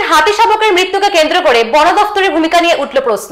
হাতি শাবকের মৃত্যুকে কেন্দ্র করে বন দফতরের ভূমিকা নিয়ে উঠল প্রশ্ন।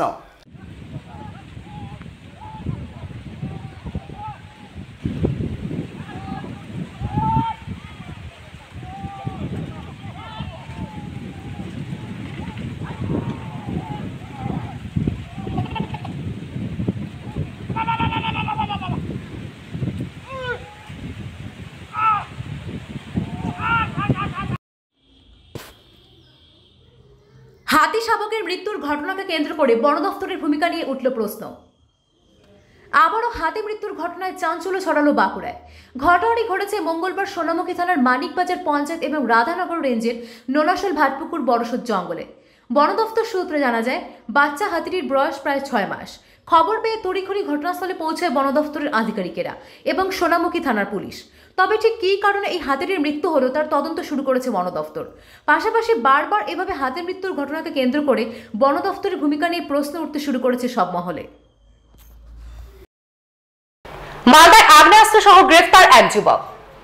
হাতি শাবকের মৃত্যুর ঘটনাকে কেন্দ্র করে বন দফতরের ভূমিকা নিয়ে উঠল প্রশ্ন। আবারও হাতি মৃত্যুর ঘটনায় চাঞ্চল্য ছড়ালো বাঁকুড়ায়। ঘটনাটি ঘটেছে মঙ্গলবার সোনামুখী থানার মানিকবাজার পঞ্চায়েত এবং রাধানগর রেঞ্জের নোনাশোল ভাটপুকুর বড়সড় জঙ্গলে। বন দফতর সূত্রে জানা যায়, বাচ্চা হাতিটির বয়স প্রায় 6 মাস। খবর পেয়ে তড়িঘড়ি ঘটনাস্থলে পৌঁছায় বন দফতরের আধিকারিকেরা এবং সোনামুখী থানার পুলিশ। তবে ঠিক কী কারণে এই হাতিটির মৃত্যু হলো তার তদন্ত শুরু করেছে বন দফতর। পাশাপাশি বারবার এভাবে হাতির মৃত্যুর ঘটনাকে কেন্দ্র করে বন দফতরের ভূমিকা নিয়ে প্রশ্ন উঠতে শুরু করেছে সব মহলে। মালদায় আগ্নেয়াস্ত্র সহ গ্রেফতার এক যুবক।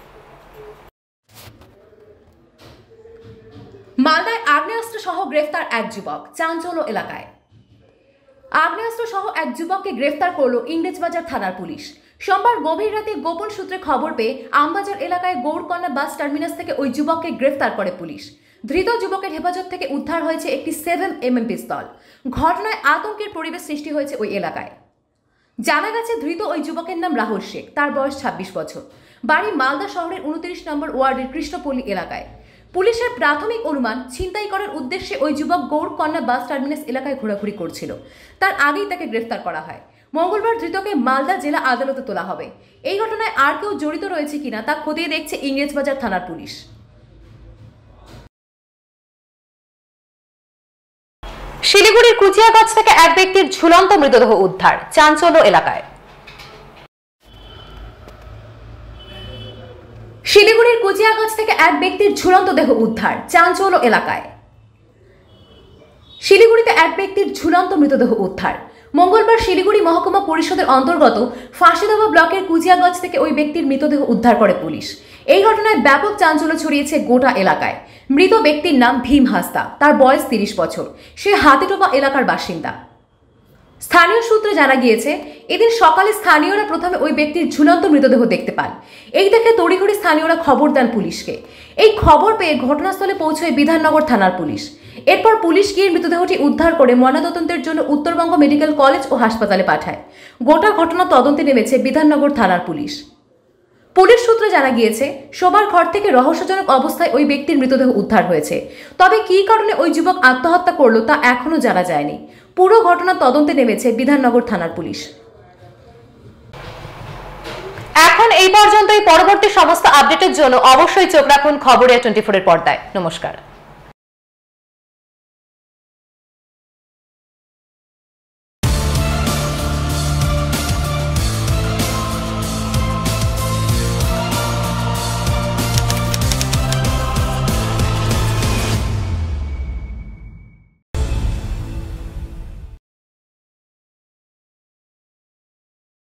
মালদায় আগ্নেয়াস্ত্র সহ গ্রেফতার এক যুবক, চাঞ্চল্য এলাকায়। আগ্নেয়াস্ত্র সহ এক যুবককে গ্রেফতার করল ইংরেজবাজার থানার পুলিশ। সোমবার গভীর রাতে গোপন সূত্রে খবর পেয়ে আমবাজার এলাকায় গৌড়কন্যা বাস টার্মিনাস থেকে ওই যুবককে গ্রেফতার করে পুলিশ। ধৃত যুবকের হেফাজত থেকে উদ্ধার হয়েছে একটি 7mm পিস্তল। ঘটনায় আতঙ্কের পরিবেশ সৃষ্টি হয়েছে ওই এলাকায়। জানা গেছে, ধৃত ওই যুবকের নাম রাহুল শেখ। তার বয়স 26 বছর। বাড়ি মালদা শহরের 29 নম্বর ওয়ার্ডের কৃষ্ণপল্লী এলাকায়। পুলিশের প্রাথমিক অনুমান, ছিনতাই করার উদ্দেশ্যে ওই যুবক গৌড়কন্যা বাস টার্মিনাস এলাকায় ঘোরাঘুরি করছিল। তার আগেই তাকে গ্রেফতার করা হয়। মঙ্গলবার ধৃতকে মালদা জেলা আদালতে তোলা হবে। এই ঘটনায় আর কেউ জড়িত রয়েছে কিনা তা খতিয়ে দেখছে ইংরেজবাজার থানার পুলিশ। শিলিগুড়ির কুচিয়াগাছ থেকে এক ব্যক্তির ঝুলন্ত মৃতদেহ উদ্ধার, চাঞ্চল্য এলাকায়। শিলিগুড়ির কুচিয়াগাছ থেকে এক ব্যক্তির ঝুলন্ত দেহ উদ্ধার, চাঞ্চল্য এলাকায়। শিলিগুড়িতে এক ব্যক্তির ঝুলন্ত মৃতদেহ উদ্ধার। মঙ্গলবার শিলিগুড়ি মহকুমা পরিষদের অন্তর্গত ফাঁসিদেওয়া ব্লকের কুচিয়াগাছ থেকে ওই ব্যক্তির মৃতদেহ উদ্ধার করে পুলিশ। এই ঘটনায় ব্যাপক চাঞ্চল্য ছড়িয়েছে গোটা এলাকায়। মৃত ব্যক্তির নাম ভীম হাসদা। তার বয়স 30 বছর। সে হাতিটোপা এলাকার বাসিন্দা। স্থানীয় সূত্রে জানা গিয়েছে, এদিন সকালে স্থানীয়রা প্রথমে ওই ব্যক্তির ঝুলন্ত মৃতদেহ দেখতে পান। এই দেখে তড়িঘড়ি স্থানীয়রা খবর দেন পুলিশকে। এই খবর পেয়ে ঘটনাস্থলে পৌঁছয় বিধাননগর থানার পুলিশ। এরপর পুলিশ গিয়ে মৃতদেহটি উদ্ধার করে ময়নাতদন্তের জন্য উত্তরবঙ্গ মেডিকেল কলেজ ও হাসপাতালে পাঠায়। গোটা ঘটনা তদন্তে নেমেছে বিধাননগর থানার পুলিশ। পুলিশ সূত্রে জানা গিয়েছে, শোবার ঘর থেকে রহস্যজনক অবস্থায় ওই ব্যক্তির মৃতদেহ উদ্ধার হয়েছে। তবে কী কারণে ওই যুবক আত্মহত্যা করলো তা এখনো জানা যায়নি। পুরো ঘটনা তদন্তে নেমেছে বিধাননগর থানার পুলিশ। এখন এই পর্যন্তই। পরবর্তী সমস্ত আপডেটের জন্য অবশ্যই চোখ রাখুন খবরে 24 এর পর্দায়। নমস্কার।